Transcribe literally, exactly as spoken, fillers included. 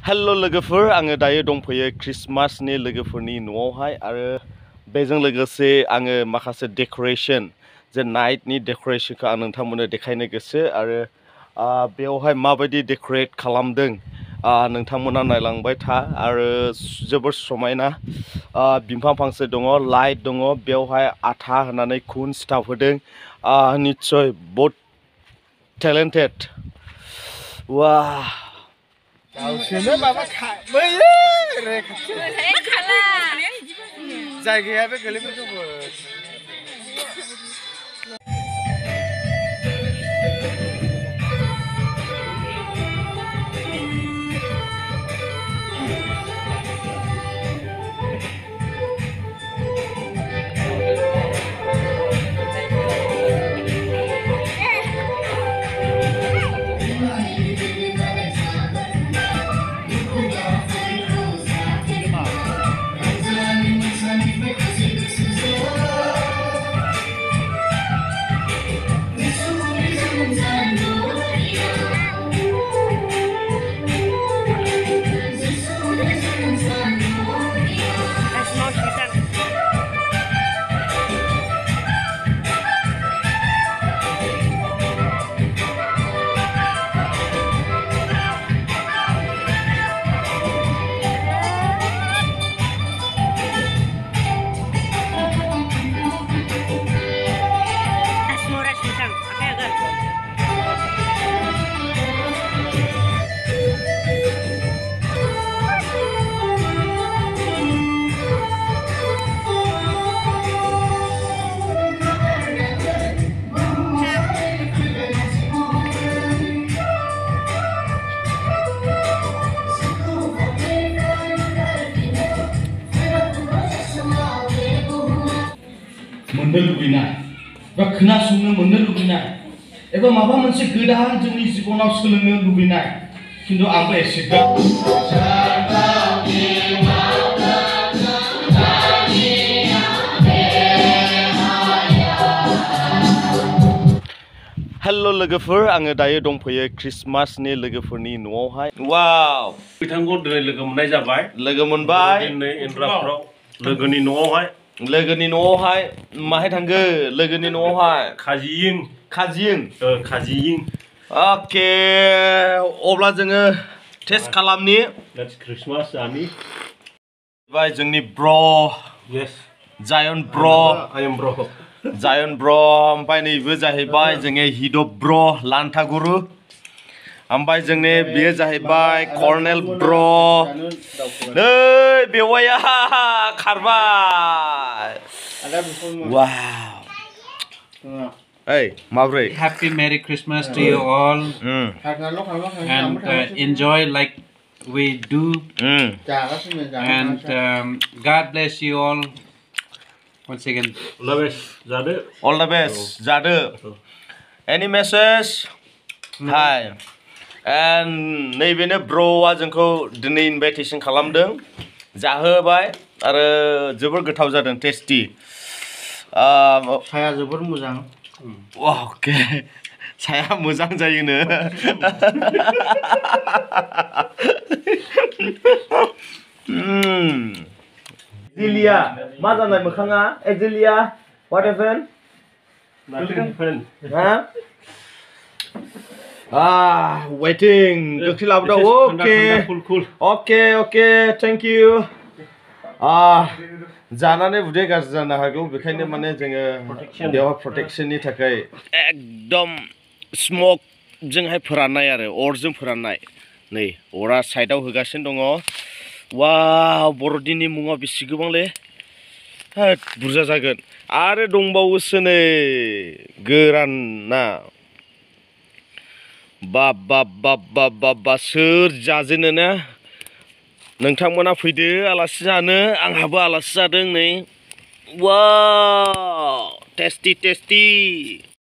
Hello लोगोफोर आङो दायो दंफैयो क्रिसमासनि लोगोफोरनि न'आवहाय आरो बेजों लोगोसे आङो माखासे डेक'रेशन जे नाइटनि डेक'रेशनखौ आं नोंथांमोननो देखायनो गोसो आरो बेवहाय माबायदि डेक'रेट खालामदों नोंथांमोना नायलांबाय था आरो जोबोर समायना बिफां फांसे दङ लाइट दङ बेवहाय आथा होनानै खुन सिथाब होदों निस्सय बहुत टेलेन्टेड वा गावसोरनो माबा बैयो जायगाया बे गोलैफोरखौबो मोननो लुबैनाय बा खोनासंनो मोननो लुबैनाय एबा माबा मोनसे गोदान जोंनि जिबनाव सोलोंनो लुबैनाय खिन्थु आंबो एसेग्राब हेलो लोगोफोर आङो दायो दंफैयो क्रिसमासनि लोगोफोरनि न'आवहाय वाव बिथांखौ दिनै लोगो मोननाय जाबाय लोगो मोनबाय दिनै एन्ड्राफ्राव लोगोनि न'आवहाय लोगोनि न'आवहाय माहाय थांगो लोगोनि न'आवहाय खाजियिं खाजियिं ओ खाजियिं अके अब्ला जोङो टेस्ट खालामनि लेट्स क्रिसमास जानि बाय जोंनि ब्र यस जायन ब्र आई एम ब्र जायन ब्र ओमफ्राय नैबो जाहैबाय जोंनि हिदप ब्र लान्थागुरु ओमफ्राय जोंनि बेयो जाहैबाय कर्नेल ब्र नै बेवाया खारबाय वाव hey माब्रै Happy Merry Christmas to you all and uh, enjoy like we do and um, God bless you all once again. All the best जादो all the best जादो any message hi and नैबेनो ब्र'आ जोंखौ दिनै invitation खालामदों जाहोबाय आरो जोबोर गोथाव जादों टेस्टि साया जोबोर मोजां अके साया मोजां जायोनो एजेलिया मा जानाय मोखाङा एजेलिया what happened हा ah waiting गोख्रै लाबोदो okay okay okay thank you ah जानानै उदै गाज्रि जानो हागौ बेखायनो माने जोङो बेयाव प्रटेक्शननि थाखाय एकदम स्मक जोंहाय फोराननाय आरो अरजों फोराननाय नै अरा साइडआव होगासिनो दङ वाव बर'दिननि मुङा बेसे गोबांलै होद बुरजा जागोन आरो दंबावोसो नै गोरान ना बाब बाब बाब बाब बाब बा सोर जाजेनो ना नोंथांमोना फैदो आलासि जानो आंहाबो आलासि जादों नै वाव टेस्टि टेस्टि